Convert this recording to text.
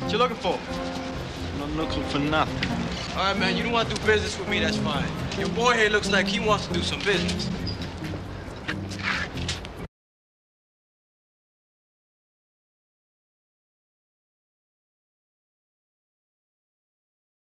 What you looking for? I'm not looking for nothing. All right, man, you don't want to do business with me, that's fine. Your boy here looks like he wants to do some business.